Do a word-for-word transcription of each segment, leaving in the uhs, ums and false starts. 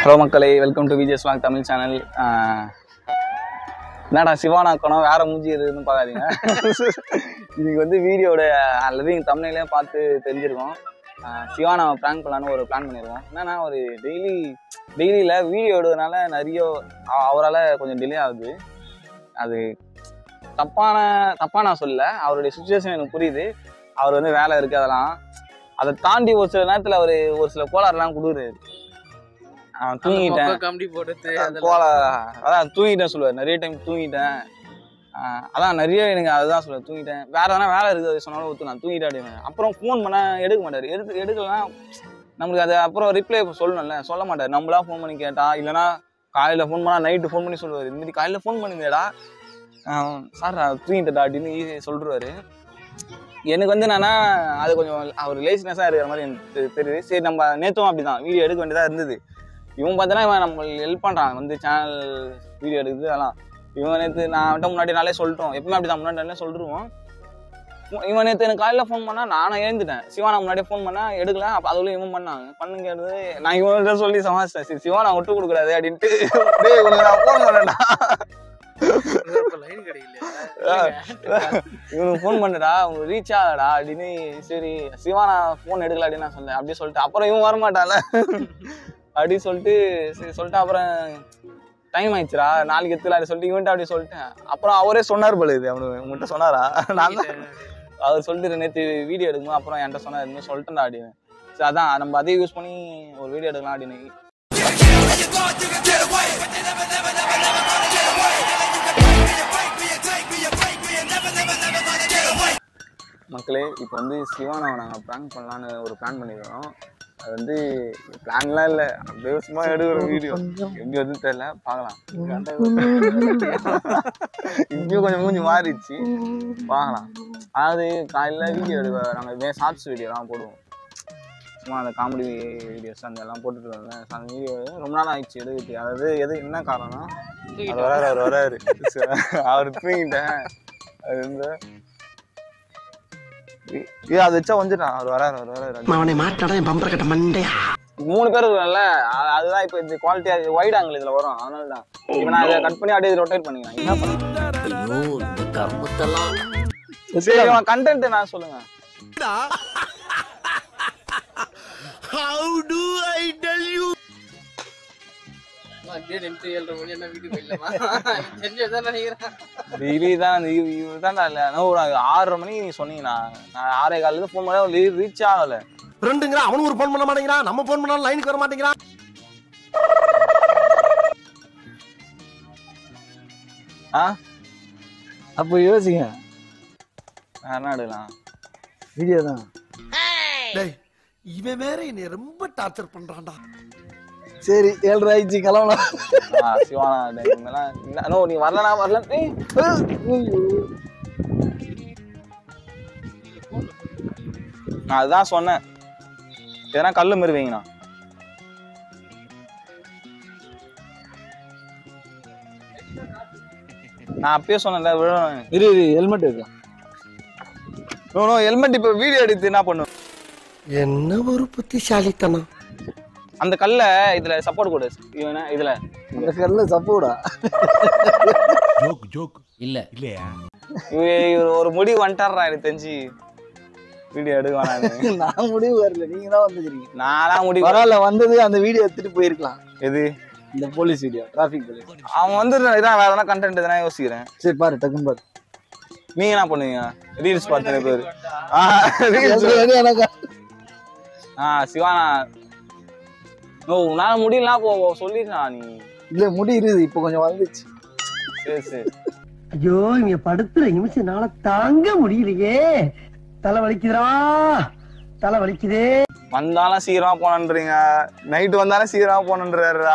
Hello மக்களே, welcome to Vijay swag Tamil channel. என்னடா சிவானா கணம் வேற மூஞ்சி இருக்குதுன்னு பார்க்காதீங்க. இதுக்கு வந்து வீடியோட அல்லது எங்கள் தமிழ்லேயே பார்த்து தெரிஞ்சிருக்கோம். சிவானா ப்ராங்க் பண்ணலான்னு ஒரு பிளான் பண்ணியிருக்கோம். என்னன்னா ஒரு டெய்லி டெய்லியில் வீடியோ எடுக்கிறதுனால நிறைய அவரால் கொஞ்சம் டிலே ஆகுது. அது தப்பான தப்பாக நான் சொல்லலை, அவருடைய சுச்சுவேஷன் எனக்கு புரியுது. அவர் வந்து வேலை இருக்குது, அதெல்லாம் அதை தாண்டி ஒரு சில நேரத்தில் அவர் ஒரு சில கோளாறுலாம் கொடுக்குறாரு. தூங்கிட்டேன் அதான் தூங்கிட்டேன் சொல்லுவார், நிறைய டைம் தூங்கிட்டேன். அதான் நிறைய எனக்கு அதுதான் சொல்லுவேன், தூங்கிட்டேன். வேற எதனா வேலை இருக்குது சொன்னாலும் ஒத்து நான் தூங்கிட்டேன் அப்படின்னு. அப்புறம் ஃபோன் பண்ணால் எடுக்க மாட்டார். எடுத்து எடுக்கலாம் நம்மளுக்கு அது அப்புறம் ரிப்ளை சொல்லணும்ல, சொல்ல மாட்டார். நம்மளா ஃபோன் பண்ணி கேட்டா, இல்லைனா காலையில் ஃபோன் பண்ணால் நைட்டு ஃபோன் பண்ணி சொல்லுவார், இந்த மாதிரி காலையில் ஃபோன் பண்ணுங்கடா சார் தூங்கிட்டடா அப்படின்னு சொல்லிடுவார். எனக்கு வந்து என்னன்னா அது கொஞ்சம் அவர் லேசினஸாக இருக்கிற மாதிரி எனக்கு தெரியுது. சரி, நம்ம நேற்றும் அப்படி தான் வீடியோ எடுக்க வேண்டியதாக இருந்தது. இவன் பார்த்தோன்னா இவன் நம்ம ஹெல்ப் பண்ணுறான், வந்து சேனல் வீடியோ எடுக்குது. அதெல்லாம் இவன் நேற்று நான் வந்துட்டு முன்னாடி நாளே சொல்லிட்டோம், எப்பவுமே அப்படி தான் முன்னாடி நாளே சொல்லிடுவோம். இவன் நேற்று எனக்கு காலையில் ஃபோன் பண்ணால் நானும் எழுந்துட்டேன். சிவானா முன்னாடியே ஃபோன் பண்ணால் எடுக்கல. அப்போ அதுக்குள்ளே இவன் பண்ணாங்க பண்ணுங்கிறது. நான் இவன்கிட்ட சொல்லி சமாளிச்சிட்டேன், சரி சிவானா விட்டு கொடுக்கூடாது அப்படின்ட்டு நான் ஃபோன் பண்ணேன்டா. இவனுக்கு ஃபோன் பண்ணடா, உங்களுக்கு ரீச் ஆகடா அப்படின்னு. சரி சிவானா ஃபோன் எடுக்கல அப்படின்னு நான் சொன்னேன். அப்படியே சொல்லிட்டு அப்புறம் இவன் வரமாட்டான்ல அப்படின்னு சொல்லிட்டு சரி சொல்லிட்டு அப்புறம் டைம் ஆயிடுச்சுரா நாளைக்கு எடுத்துக்கல சொல்லிட்டு இவன்ட்டு அப்படி சொல்லிட்டேன். அப்புறம் அவரே சொன்னார் போல, இது அவனு உங்கள்கிட்ட சொன்னாரா? நான் அவர் சொல்லிட்டு நேற்று வீடியோ எடுக்கணும், அப்புறம் என்கிட்ட சொன்னார் இன்னும் சொல்லிட்டேன்டா அப்படின்னு. சரி அதான் நம்ம அதையும் யூஸ் பண்ணி ஒரு வீடியோ எடுக்கலாம் அப்படின்னு. மக்களே, இப்போ வந்து சிவானாவை நாங்கள் ப்ராங்க் பண்ணலான்னு ஒரு பிளான் பண்ணிக்கிறோம். அது வந்து பிளான்லாம் இல்லை, அப்படியே சும்மா எடுக்கிற வீடியோ. எப்படி வந்து தெரியல, பார்க்கலாம். இப்பயும் கொஞ்சம் மூஞ்சி மாறிடுச்சு, பார்க்கலாம். அதாவது காலையில் வீடியோ எடுக்க நாங்கள் ஷார்ட்ஸ் வீடியோலாம் போடுவோம், சும்மா அந்த காமெடி வீடியோஸ் அந்த எல்லாம் போட்டுட்டு வந்தேன். அந்த வீடியோ ரொம்ப நாள் ஆயிடுச்சு எடுக்கிட்டு. அதாவது எது என்ன காரணம்னா, அது வராரு அவர் வராரு அவர் தூங்கிட்டேன். அது வந்து அது வச்சா வந்துட்டான், அவர் வராரு அவர் வராரு அவனை மாட்டாடா என் பம்பர கட்ட மண்டையா. மூணு பேர் இருக்கல, அதுதான் இப்போ இந்த குவாலிட்டியா வைட் ஆங்கிள் இதுல வரும். அதனால தான் இப்போ நான் இதை கட் பண்ணி அப்படியே ரொட்டேட் பண்ணிக்கிறேன். என்ன பண்ணுறேன் கண்டென்ட் நான் சொல்லுங்க. How do I tell you? ஆறரை மணிக்கு நீங்க சொன்னீங்கன்னா நான் ஆறே காலையில போன் பண்ண ரீச் ஆகல. ரெண்டுங்கிற அவனும் ஒரு போன் பண்ண மாட்டேங்கிறான், நம்ம போன் பண்ணாலும் லைனுக்கு வர மாட்டேங்கிறான். அப்போ யோசிங்க, என்ன எடுக்கலாம் வீடியோ தான். இவன் வேற என்னை ரொம்ப டார்ச்சர் பண்றான்டா. சரி ஏழு ஆயிடுச்சு, கிளம்பலாம். சிவானா நீ வரலனா வரல. நான் அதுதான் சொன்னேன், எதனா கல்லு மாருவீங்கண்ணா. நான் அப்பயே சொன்னேன்ல விழணும். இரு இரு ஹெல்மெட் இருக்கு. நோ ஹெல்மெட் இப்போ வீடியோ எடுத்து என்ன பண்ணும்? என்ன ஒரு புத்திசாலித்தனம். அந்த கல்ல இதுல சப்போர்ட் கொடு. இவனா இதுல அந்த கல்ல சப்போர்ட்டா? ஜோக் ஜோக் இல்ல இல்லையா? இவ ஒரு முடிவு வந்துட்டாரா எனக்கு தெரிஞ்சு வீடியோ எடுக்க. நான் முடிவு வரல, நீங்க தான் வந்துக்கிறீங்க. நான்லாம் முடிவு வரல, வந்தது அந்த வீடியோ எடுத்துட்டு போயிருக்கலாம். எது? இந்த போலீஸ் வீடியோ, டிராஃபிக் போலீஸ். அவன் வந்து இதான் வேற எதனா கண்டென்ட் எதனா யோசிக்கிறேன். சரி பாரு, டக்குன்னு பாரு. நீங்க என்ன பண்ணுவீங்க? ரீல்ஸ் பார்த்து பேரு. ஆஹ் சிவானா ஓ உன்னால முடியலாம் போ சொல்லிடுறான் நீ. இல்ல முடி இருக்குது, இப்போ கொஞ்சம் வந்துச்சு. சரி சரி. ஐயோ இங்க படுத்துற நிமிஷம்னால தாங்க முடியலையே, தலை வலிக்குதுடா, தலை வலிக்குதே. வந்தாலும் சீக்கிரமா போனன்றீங்க, நைட்டு வந்தாலும் சீக்கிரமா போனன்றாருடா.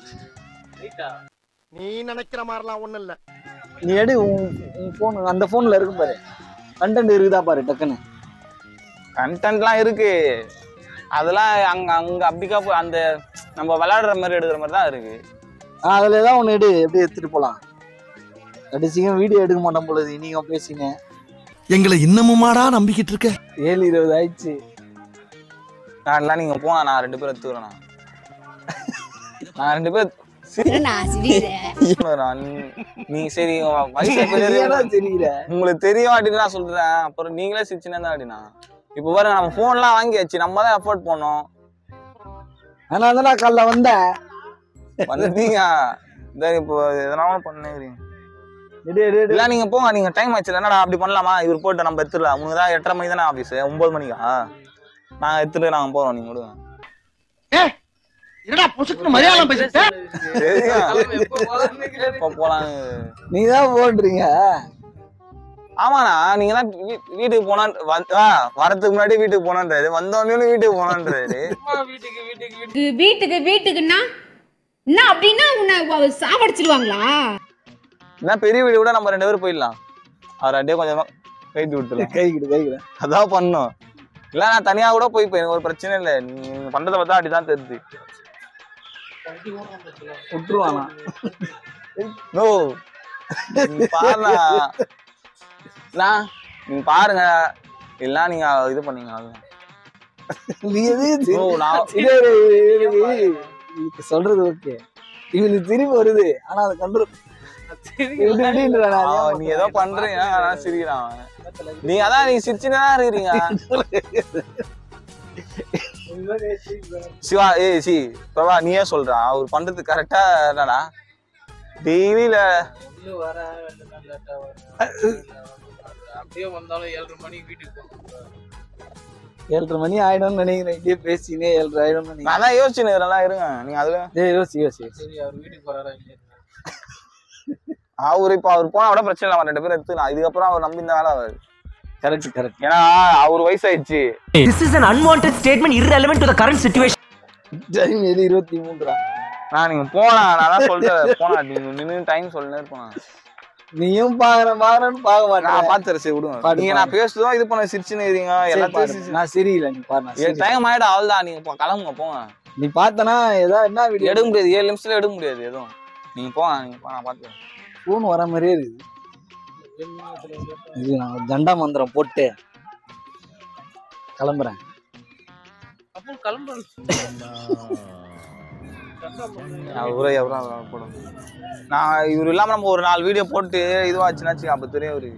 நீ நினைக்கிற மாதிரிலாம் ஒண்ணும் இல்ல. நீ எடு உன் போன், அந்த போன்ல இருக்கு பாரு, கண்டென்ட் இருக்குதா பாரு டக்குன்னு. கண்டென்ட்லாம் இருக்கு, அதெல்லாம் அங்க அங்க அப்படிக்கா போய் அந்த நம்ம விளையாடுற மாதிரி எடுக்கிற மாதிரி தான் இருக்கு. அதுல ஏதாவது ஒண்ணு எடு, எப்படி எடுத்துட்டு போலாம். கடைசியா வீடியோ எடுக்க மாட்டோம் பொழுது நீங்க பேசிங்க. எங்களை இன்னமுமாடா நம்பிக்கிட்டு இருக்க? ஏழு இருபது ஆயிடுச்சு. நான் நீங்க போனா நான் ரெண்டு பேரும் எடுத்துக்கிறேன். நான் ரெண்டு பேர் நீ சரி உங்களுக்கு தெரியும் அப்படின்னு நான் சொல்றேன். அப்புறம் நீங்களே சிரிச்சுன்னா தான் அப்படின்னா இப்ப பாருங்க நம்ம போன் எல்லாம் வாங்கியாச்சு, நம்ம தான் எஃபோர்ட் பண்ணோம். ஆனா தான் காலைல வந்தேன் வந்தீங்க இப்போ எதனால பண்ணுறீங்க இல்ல நீங்க போங்க, நீங்க டைம் ஆச்சு என்னடா அப்படி பண்ணலாமா இவர் போட்டு நம்ம எடுத்துடலாம். உங்களுக்கு தான் எட்டரை மணி தானே ஆபீஸ், ஒன்பது மணிக்கா நாங்க எடுத்துட்டு நாங்க போறோம். நீங்க விடுங்க நீதான் போன்றீங்க. ஆமாண்ணா நீங்க தான் வீட்டுக்கு போனா வரதுக்கு முன்னாடி வீட்டுக்கு போனான்றாரு, வந்தோடனே வீட்டுக்கு போனான்றாரு. வீட்டுக்கு வீட்டுக்குன்னா என்ன அப்படின்னா உன்னை சாவடிச்சிடுவாங்களா? என்ன பெரிய வீடு கூட நம்ம ரெண்டு பேரும் போயிடலாம். அவர் அப்படியே கொஞ்சமா கைட்டு விட்டுலாம். கைக்கிட்டு கைக்கிட அதான் பண்ணோம். இல்ல நான் தனியா கூட போய் போய் ஒரு பிரச்சனை இல்லை. நீங்க பண்றதை பார்த்தா அப்படிதான் தெரியுது. விட்டுருவானா நோ பாருண்ணா நீங்க பாருங்க இல்ல நீங்க இது பண்ணீங்க நீ சொல்றது ஓகே. இவனுக்கு திரும்பி வருது ஆனா அதை கண்டு நீ ஏதோ பண்றீங்க ஆனா சிரிக்கிறான். நீ அதான் நீ சிரிச்சுதான் இருக்கிறீங்க. சிவா ஏய் சி பிரபா நீயே சொல்றான் அவர் பண்றது கரெக்டா என்னடா டெய்லியில அப்படியே வந்தாலும் ஏழரை மணிக்கு வீட்டுக்கு ஏழரை மணி ஆயிடும்னு நினைக்கிறேன். இப்படியே பேசினே ஏழரை ஆயிடும். நான் தான் யோசிச்சுன்னு இருங்க நீங்க அதுல யோசி யோசி சரி அவர் வீட்டுக்கு போறாரா இல்லையா? அவரு இப்ப அவர் போனா கூட பிரச்சனை இல்லை, ரெண்டு பேரும் எடுத்துக்கலாம். இதுக்கப்புறம் அவர் நம்பி இந்த வேலை ஆகாது. Correct correct. ஏன்னா அவர் வயசாயிடுச்சு. This is an unwanted statement irrelevant to the current situation. Time எது இருபத்தி மூன்றா? நான் நீங்க போனா நான் தான் சொல்றேன் போனா நீங்க நின்னு டைம் சொல்லுனே போனா. நீயும் பாக்குற பாக்குறன்னு பாக்க மாட்டேன். நான் பாத்துறேன் சரி விடுங்க. நீங்க நான் பேசுறதும் இது பண்ண சிரிச்சுன்னு இருக்கீங்க எல்லாத்தையும். நான் சரியில்லை நீ பாரு. டைம் ஆயிடும் அவ்வளவுதான். நீங்க கிளம்புங்க போங்க. நீ பார்த்தனா ஏதா என்ன வீடியோ எடுக்க முடியாது, ஏழு நிமிஷத்துல எடுக்க முடியாது எதுவும். நீங்க போங்க நீங்க போ நான் பாத்துறேன். போன் வர மாதிரியே இருக்குது. இது நான் ஜண்டா மந்திரம் போட்டு கிளம்புறேன். அப்போ கிளம்புறேன். நான் இவரு இல்லாம நம்ம ஒரு நாலு வீடியோ போட்டு இதுவாச்சுனாச்சு அப்ப தெரியும். அவரு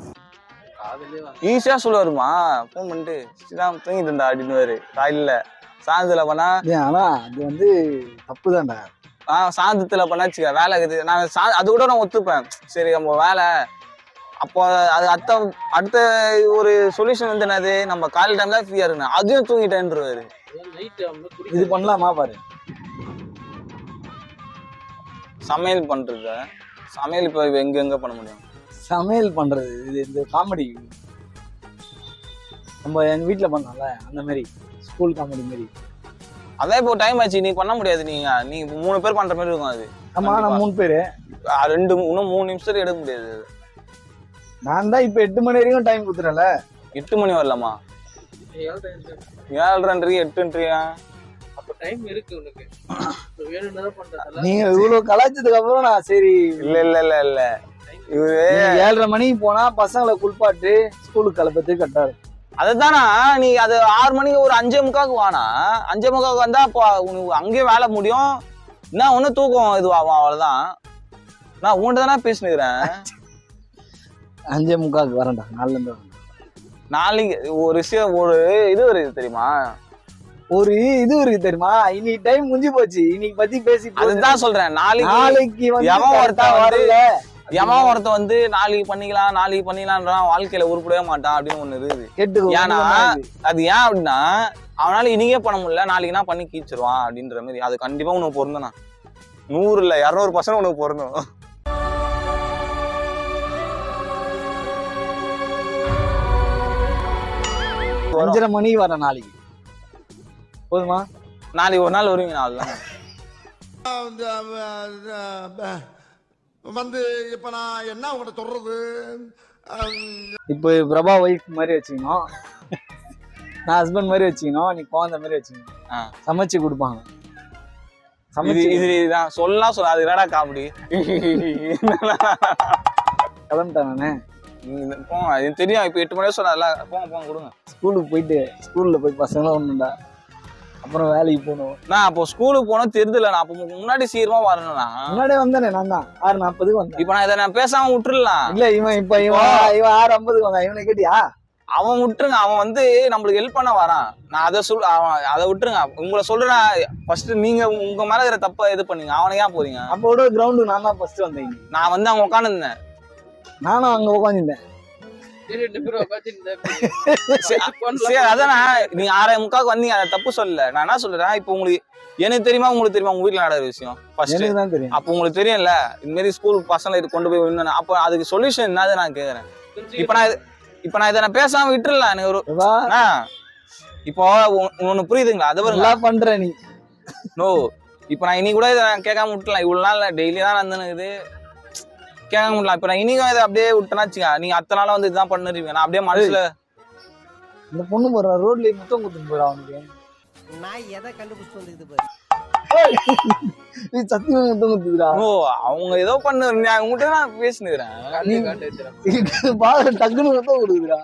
ஈஸியா சொல்லுவாருமா போன் பண்ணிட்டு ஸ்ரீராம் தூங்கிட்டுண்டா அப்படின்னு காலையில சாயந்தரத்துல பண்ணா. ஆனா அது வந்து தப்பு தான்டா. ஆஹ் சாயந்தரத்துல பண்ணாச்சுக்க வேலை இருக்குது. நான் சா அது கூட நான் ஒத்துப்பேன். சரி நம்ம வேலை அப்போ அது அடுத்த அடுத்த ஒரு சொல்யூஷன் வந்து என்னது நம்ம காலையில் டைம்ல ஃப்ரீயா இருக்கணும். அதையும் தூங்கிட்டேன்றாரு. இது பண்ணலாமா பாரு. சமையல் பண்றத சமையல் இப்ப எங்க எங்க பண்ண முடியும்? சமையல் பண்றது இது இந்த காமெடி நம்ம எங்க வீட்டுல பண்ணோம்ல அந்த மாதிரி ஸ்கூல் காமெடி மாதிரி. அதான் இப்போ டைம் ஆச்சு நீ பண்ண முடியாது. நீங்க நீங்க மூணு பேர் பண்ற மாதிரி இருக்கும் அது. ஆமா நான் மூணு பேரு ரெண்டு இன்னும் மூணு நிமிஷத்துல எடுக்க முடியாது. நான் தான் இப்ப எட்டு மணி வரைக்கும் டைம் கொடுத்துறேன்ல. எட்டு மணி வரலாமா? ஏழரைன்றீங்க எட்டுன்றியா? அப்ப டைம் இருக்கு உனக்கு. வேணும்னா பண்றதல்ல. நீங்க இவ்வளவு கலாய்ச்சதுக்கு அப்புறம் நான் சரி இல்ல இல்ல இல்ல இல்ல இவரு ஏழரை மணிக்கு போனா பசங்களை குளிப்பாட்டு ஸ்கூலுக்கு கிளப்பத்துக்கு கட்டாரு. அதுதானா நீ அது ஆறு மணிக்கு ஒரு அஞ்சே முக்காவுக்கு வானா. அஞ்சே முக்காவுக்கு வந்தா அப்போ உனக்கு அங்கேயே வேலை முடியும். என்ன ஒண்ணு தூக்கம் இதுவாகும் அவ்வளவுதான். நான் உன்கிட்ட தானே பேசினுக்கிறேன். அஞ்சே முக்காவுக்கு வரேன்டா நாலுல இருந்து. நாளைக்கு ஒரு விஷயம் ஒரு இது வருது தெரியுமா? ஒரு இது இருக்கு தெரியுமா? இன்னைக்கு டைம் முடிஞ்சு போச்சு. இன்னைக்கு பத்தி பேசி அதுதான் சொல்றேன். நாளைக்கு நாளைக்கு எவன் ஒருத்தன் வரல எவன் ஒருத்தன் வந்து நாளைக்கு பண்ணிக்கலாம் நாளைக்கு பண்ணிக்கலாம்ன்றான். வாழ்க்கையில உருப்படவே மாட்டான் அப்படின்னு ஒண்ணு இருக்குது. ஏன்னா அது ஏன் அப்படின்னா அவனால இன்னைக்கே பண்ண முடியல நாளைக்குனா பண்ணி கீச்சிருவான் அப்படின்ற மாதிரி. அது கண்டிப்பா உனக்கு பொருந்தனா நூறு இல்ல இருநூறு பர்சன்ட் உனக்கு பொருந்தும். அஞ்சரை மணி வர நாளைக்கு போதுமா? நாளைக்கு ஒரு நாள் வருவீங்க. அதுதான் வந்து இப்ப நான் என்ன உங்கள்கிட்ட சொல்றது. இப்போ பிரபா ஒய்ஃப் மாதிரி வச்சுக்கணும், நான் ஹஸ்பண்ட் மாதிரி வச்சுக்கணும், நீ குழந்தை மாதிரி வச்சுக்கணும். சமைச்சு கொடுப்பாங்க. இதுதான் சொல்லலாம் சொல்ல. அது என்னடா காமெடி? கிளம்பிட்டேன் நானு. போங்க அது தெரியும். இப்போ எட்டு மணி சொன்னால போங்க போங்க கொடுங்க. ஸ்கூலுக்கு போயிட்டு ஸ்கூல்ல போய் பசங்களும் ஒண்ணுண்டா அப்புறம் வேலைக்கு போகணும். நான் அப்போ ஸ்கூலுக்கு போனோம் தெரியுதுல, நான் அப்போ முன்னாடி சீக்கிரமா வரணும்னா முன்னாடியே வந்தானே நான் தான் ஆறு நாற்பதுக்கு வந்தேன். இப்ப நான் இதை நான் பேசாம விட்டுருலாம். இல்ல இவன் இப்ப இவன் இவன் ஆறு ஐம்பதுக்கு வந்தான். இவனை கேட்டியா? அவன் விட்டுருங்க, அவன் வந்து நம்மளுக்கு ஹெல்ப் பண்ண வரான். நான் அதை சொல் அவன் அதை விட்டுருங்க. உங்களை சொல்றேன், ஃபர்ஸ்ட் நீங்க உங்க மேல இருக்கிற தப்ப இது பண்ணீங்க, அவனை ஏன் போறீங்க? அப்போட கிரவுண்டுக்கு நான் தான் ஃபர்ஸ்ட் வந்தேன். நான் வந்து அங்க உட்காந்து இருந்தேன், நானும் அங்க உட்காந்துருந்தேன். சரி அதான் நீங்க ஆறே முக்காவுக்கு வந்தீங்க, அதை தப்பு சொல்லல. நான் என்ன சொல்றேன், இப்போ உங்களுக்கு எனக்கு தெரியுமா உங்களுக்கு தெரியுமா உங்க வீட்டுல நடக்கிற விஷயம் ஃபர்ஸ்ட் தான் தெரியும். அப்போ உங்களுக்கு தெரியும்ல இந்த மாதிரி ஸ்கூல் பசங்களை இது கொண்டு போய் விடணும். அப்போ அதுக்கு சொல்யூஷன் என்னது நான் கேக்குறேன். இப்ப நான் இப்ப நான் இதை நான் பேசாம விட்டுறல. எனக்கு ஒரு இப்போ ஒண்ணு புரியுதுங்களா? அதை ஒரு பண்ற நீ நோ இப்ப நான் இனி கூட இதை கேட்காம விட்டுலாம். இவ்வளவு நாள் டெய்லி தான் நடந்துனுக்குது, கேட்க முடியல. இப்ப நான் இனிக்கும் இதை அப்படியே விட்டேனாச்சுங்க, நீங்க அத்தனை நாள வந்து இதுதான் பண்ணிருப்பீங்க. நான் அப்படியே மனசுல இந்த பொண்ணு போற ரோட்ல முத்தம் கொடுத்துட்டு போயிடும் அவனுக்கு. நான் எதை கண்டுபிடிச்சு வந்துக்குது நீ சத்தியமா முத்தம் கொடுத்துக்கிறா? ஓ அவங்க ஏதோ பண்ணு, அவங்ககிட்ட நான் பேசினுக்கிறேன். டக்குன்னு முத்தம் கொடுக்குறா.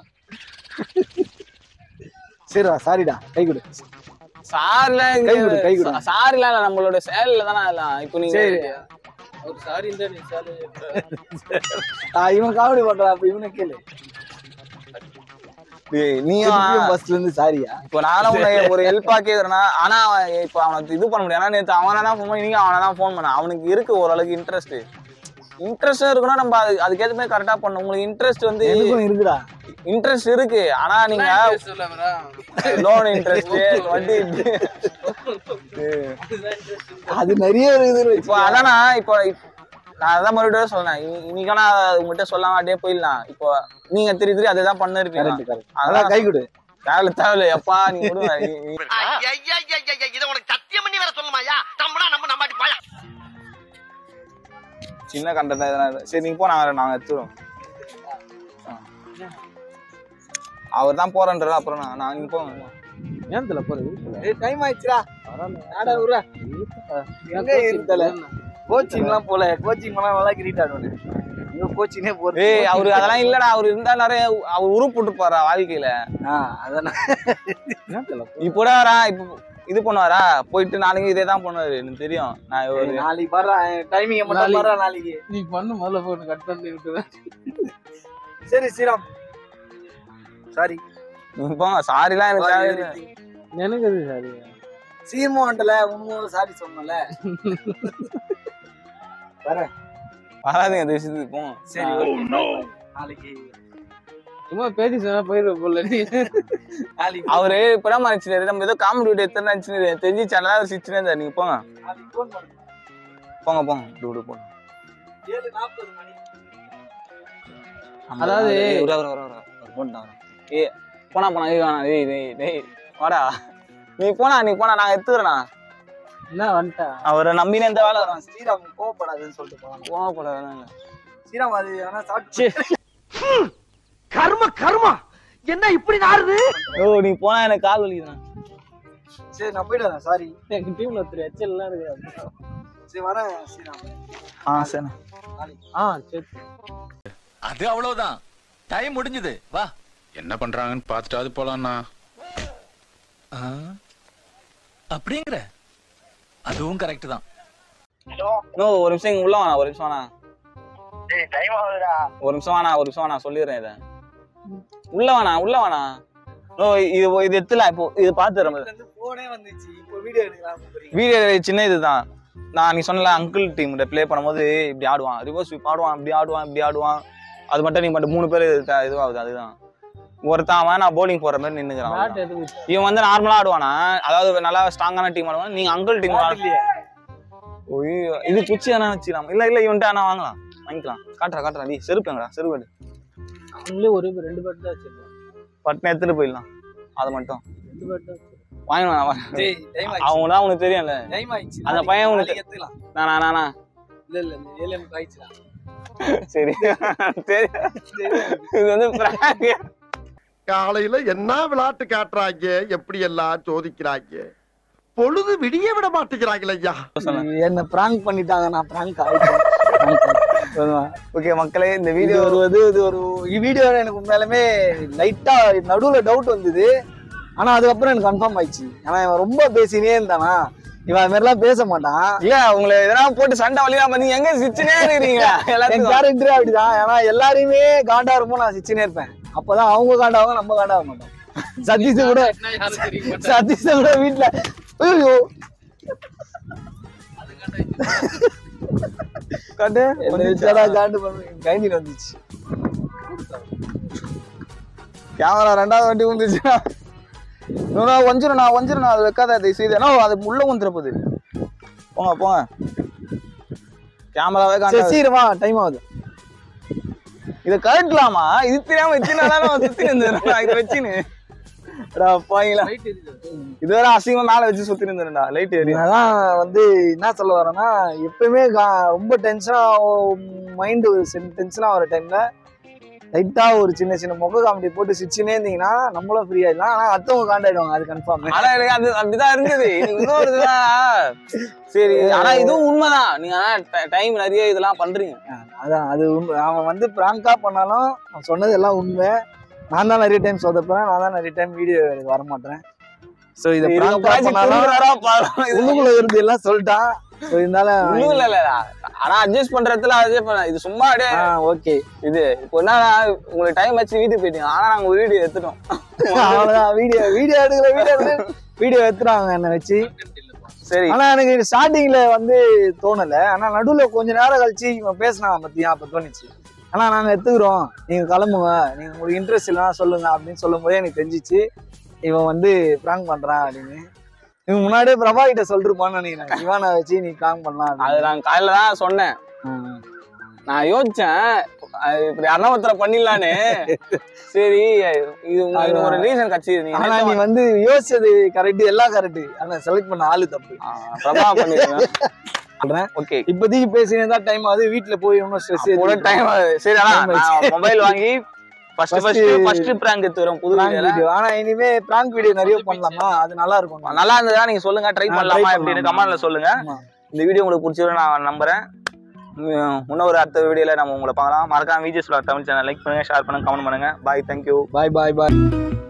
சரிடா சாரிடா கை கொடு. சாரில கை கொடு கை கொடு. சாரில நம்மளோட செயல்ல தானே எல்லாம். இப்போ நீங்க இவன் காமெடி பண்றான், அப்ப இவனை கேளு. நீ பஸ்ல இருந்து சாரியா? இப்போ நானும் ஒரு ஹெல்ப்பா கேக்குறேன்னா, ஆனா இப்ப அவனுக்கு இது பண்ண முடியும். ஆனா நேற்று அவனை தான் ஃபோன் பண்ணி, நீங்க அவனை தான் ஃபோன் பண்ண. அவனுக்கு இருக்கு ஓரளவுக்கு இன்ட்ரெஸ்ட். இன்ட்ரெஸ்ட் இருக்குன்னா நம்ம அது அதுக்கேற்ற மாதிரி கரெக்டா பண்ணணும். உங்களுக்கு இன்ட்ரெஸ்ட் வந்து இருக்குடா, இன்ட்ரெஸ்ட் இருக்கு. ஆனா நீங்க லோன் இன்ட்ரெஸ்ட் வட்டி அது நிறைய இருக்குது. இப்போ அதானா இப்போ நான் அதான் மறுபடியும் சொல்றேன், இன்னைக்கான உங்ககிட்ட சொல்லாம அப்படியே போயிடலாம். இப்போ நீங்க திரி திரி அதை தான் பண்ணிருப்பீங்க. அதான் கை கொடு. தேவையில்ல தேவையில்ல எப்பா நீ சின்ன கண்டா எதனா. சரி நீங்க போனா நாங்க எடுத்துறோம். அவர் தான் போறேன்றது. அப்புறம் நான் நான் நீங்க போங்க. ஏன் தெரியல போறது டைம் ஆயிடுச்சுடா. ஆடா உரா எங்க இருந்தல கோச்சிங் எல்லாம் போல. கோச்சிங் எல்லாம் நல்லா கிரீட் ஆடுவேன். இங்க கோச்சிங்கே போறது. ஏய் அவரு அதெல்லாம் இல்லடா. அவரு இருந்தா நிறைய அவர் உருப்பு போட்டுப்பாரா வாழ்க்கையில. அதான் இப்போட வரா இப்போ இது பண்ணுவாரா, போயிட்டு நாளைக்கு இதே தான் பண்ணுவாரு. எனக்கு தெரியும். நான் ஒரு நாளைக்கு பாரு டைமிங் மட்டும் பாரு. நாளைக்கு நீ பண்ணு முதல்ல போன் கட் பண்ணி விட்டுறேன். சரி ஸ்ரீராம் சாரி. நீங்க போங்க. சாரிலாம் எனக்கு தேவையில்லை. எனக்கு அது சாரி சீர்மோண்டல உண்மையோட சாரி சொன்னல. வரேன் வராதுங்க இந்த விஷயத்துக்கு போங்க. சரி நாளைக்கு சும்மா பேசி சொன்னா போயிடுவோம் போல. நாளைக்கு அவரு இப்பதான் நினைச்சு நம்ம ஏதோ காமெடி வீடியோ எத்தனை நினைச்சு தெரிஞ்சு சேனலா சிரிச்சுனே இருந்தா. நீங்க போங்க போங்க போங்க இப்படி போங்க. ஏழு நாற்பது மணி. அதாவது ஏ போனா போனா டேய் டேய் டேய் வாடா நீ போனா நீ போனா நாங்க எடுத்துக்கிறேண்ணா. என்ன வந்துட்டா அவரை நம்பினே இந்த வேலை வரும். ஸ்ரீராம் கோவப்படாதுன்னு சொல்லிட்டு போவாங்க. கோவப்படாது ஸ்ரீராம் அது ஆனா சாப்பிட்டு கர்ம கர்மா என்ன இப்படி நாறுது? ஓ நீ போனா எனக்கு கால் வலிக்குதுண்ணா. சரி நான் போயிட்டு சாரி. எங்க டீம்ல ஒருத்தர் எச்சல் எல்லாம் இருக்கு. சரி வரேன் ஸ்ரீராம். ஆ சரி. ஆ சரி அது அவ்வளவுதான். டைம் முடிஞ்சது. வா என்ன பண்றாங்கன்னு பார்த்துட்டாவது போலாம்ண்ணா. அப்படிங்கிற அதுவும் கரெக்ட் தான். நோ ஒரு நிமிஷம் இங்க உள்ள வாண்ணா. ஒரு நிமிஷம் வாண்ணா. ஒரு நிமிஷம் வாண்ணா. ஒரு நிமிஷம் வாண்ணா சொல்லிடுறேன். இதை உள்ள வாண்ணா உள்ள வாண்ணா. நோ இது இது எடுத்துல இப்போ இது பாத்துறேன். போனே வந்துச்சு. இப்போ வீடியோ எடுக்கலாம். வீடியோ சின்ன இதுதான். நான் நீ சொன்னல அங்கிள் டீம் பிளே பண்ணும்போது இப்படி ஆடுவான், ரிவர்ஸ் ஸ்வீப் ஆடுவான், இப்படி ஆடுவான் இப்படி ஆடுவான். அது மட்டும் நீ மட்டும் மூணு பேர் இதுவாகுது. அதுதான் ஒருத்தான் அவன் நான் போலிங் போற மாதிரி நின்னுக்கிறான். இவன் வந்து நார்மலா ஆடுவானா, அதாவது நல்லா ஸ்ட்ராங்கான டீம் ஆடுவான். நீங்க அங்கிள் டீம் இது குச்சி தானே வச்சுக்கலாம். இல்ல இல்ல இவன்ட்டு ஆனா வாங்கலாம் வாங்கிக்கலாம். காட்டுறா காட்டுறா நீ செருப்புங்கடா செருப்பாடு. ஒரு ரெண்டு பேட் தான் வச்சிருக்கேன். பட்டன் எடுத்துட்டு போயிடலாம். அது மட்டும் ரெண்டு பேட் தான் வாங்கினா அவங்க தான் உனக்கு தெரியும்ல. அந்த பையன் உனக்கு எடுத்துக்கலாம். நானா நானா இல்ல இல்ல ஏலம் காய்ச்சலா. சரி சரி இது வந்து பிராங்க். காலையில என்ன விளையாட்டு காட்டுறாங்க, எப்படி எல்லாம் சோதிக்கிறாங்க. பொழுது விடிய விட மாட்டேங்கிறாங்களே ஐயா. என்ன பிராங்க் பண்ணிட்டாங்க. நான் பிராங்க் ஆயிட்டேன். ஓகே மக்களே இந்த வீடியோ வருவது இது ஒரு வீடியோ எனக்கு உண்மையாலுமே லைட்டா நடுவுல டவுட் வந்தது. ஆனா அதுக்கப்புறம் எனக்கு கன்ஃபார்ம் ஆயிடுச்சு. ஏன்னா இவன் ரொம்ப பேசினே இருந்தானா, இவன் அது மாதிரிலாம் பேச மாட்டான். இல்ல உங்களை எதனா போட்டு சண்டை வழியா பண்ணி எங்க சிரிச்சுனே இருக்கிறீங்க என் கேரக்டரே அப்படிதான். ஏன்னா எல்லாரையுமே காண்டா இருப்போம், நான் சிரிச்சுனே இருப்பேன். அப்பதான் அவங்க காண்டாவாங்க, நம்ம காண்டாக மாட்டோம். சதீஷ் கூட சதீஷ் கூட வீட்டுல ஐயோ காண்டு காண்டு கைண்டில் வந்துச்சு. கேமரா ரெண்டாவது வண்டி வந்துச்சுன்னா வஞ்சிரும் நான் வஞ்சிரும் நான் அது வைக்காத அதை செய்து ஏன்னா அது உள்ள வந்துட போகுது. போங்க போங்க கேமராவே காண்ட சீரமா டைம் ஆகுது. இதை கழட்டலாமா? இது தெரியாம வச்சுனாலும் சுத்தி இருந்தேன் இதை வச்சுன்னு பாங்களா இது வேற அசிங்கமா மேல வச்சு சுத்தி இருந்தேன்டா லைட் ஏறி. அதான் வந்து என்ன சொல்ல வரேன்னா, எப்பவுமே ரொம்ப டென்ஷனா மைண்டு டென்ஷனா வர டைம்ல லைட்டா ஒரு சின்ன சின்ன முக காமெடி போட்டு சிரிச்சுனே இருந்தீங்கன்னா நம்மளும் ஃப்ரீ ஆயிடலாம். ஆனா அடுத்தவங்க காண்டாயிடுவாங்க, அது கன்ஃபார்ம். ஆனா எனக்கு அது அப்படிதான் இருந்தது. இன்னொரு சரி, ஆனா இதுவும் உண்மைதான். நீங்க ஆனா டைம் நிறைய இதெல்லாம் பண்றீங்க. அதான் அது உண்மை. அவன் வந்து பிராங்கா பண்ணாலும் அவன் சொன்னது எல்லாம் உண்மை. நான் தான் நிறைய டைம் சொதப்புறேன், நான் தான் நிறைய டைம் வீடியோ வர மாட்டேன். சோ இத பிராங்கா பண்ணாலும் உள்ளுக்குள்ள இருந்து எல்லாம் சொல்லிட்டான். சோ இதனால இல்ல இல்ல ஆனா அட்ஜஸ்ட் பண்றதுல அட்ஜஸ்ட் பண்ண இது சும்மா அப்படியே ஓகே. இது இப்போ என்ன உங்களுக்கு டைம் ஆச்சு வீட்டுக்கு போயிட்டீங்க, ஆனா நாங்க ஒரு வீடியோ எடுத்துட்டோம். அவ்வளவுதான். வீடியோ வீடியோ எடுக்கல வீடியோ வீடியோ எடுத்துறாங்க என்ன வச்சு. சரி, ஆனா எனக்கு ஸ்டார்டிங்ல வந்து தோணல. ஆனா நடுவுல கொஞ்ச நேரம் கழிச்சு இவன் பேசினாங்க பத்தியா, அப்ப தோணுச்சு. ஆனா நாங்க எடுத்துக்கிறோம், நீங்க கிளம்புங்க, நீங்க உங்களுக்கு இன்ட்ரெஸ்ட் இல்லைன்னா சொல்லுங்க அப்படின்னு சொல்லும் போதே எனக்கு தெரிஞ்சிச்சு இவன் வந்து பிராங்க் பண்றான் அப்படின்னு. இவன் முன்னாடியே பிரபா கிட்ட சொல்லிருப்பான்னு நினைக்கிறேன், இவானை வச்சு நீ பிராங்க் பண்ணலாம். அது நான் காலையில தான் சொன்னேன். நான் யோசிச்சேன் இப்படி அண்ணாவத்திர பண்ணிடலான்னு. சரி இது உங்களுக்கு ஒரு ரீசன் கட்சி. ஆனா நீ வந்து யோசிச்சது கரெக்ட், எல்லாம் கரெக்ட். ஆனா செலக்ட் பண்ண ஆளு தப்பு. பிரபா பண்ணிருக்கேன். ஓகே, இப்போதைக்கு பேசினதா டைம் ஆகுது, வீட்டுல போய் இன்னும் ஸ்ட்ரெஸ் டைம் ஆகுது. சரி, ஆனா மொபைல் வாங்கி ஃபர்ஸ்ட் ஃபர்ஸ்ட் ஃபர்ஸ்ட் பிராங்க் எடுத்து வரோம் புது வீடியோ. ஆனா இனிமே பிராங்க் வீடியோ நிறைய பண்ணலாமா? அது நல்லா இருக்கும். நல்லா இருந்ததா நீங்க சொல்லுங்க, ட்ரை பண்ணலாமா அப்படின்னு கமெண்ட்ல சொல்லுங்க. இந்த வீடியோ உங்களுக்கு பிடிச்சிரும் நான் நம்புறேன். இன்னும் ஒரு அடுத்த வீடியோல நம்ம உங்களை பார்க்கலாம். மறக்காம விஜிஎஸ் தமிழ் சேனல் லைக் பண்ணுங்க, ஷேர் பண்ணுங்க, கமெண்ட் பண்ணுங்க. Bye, thank you. பாய் பாய் பாய்.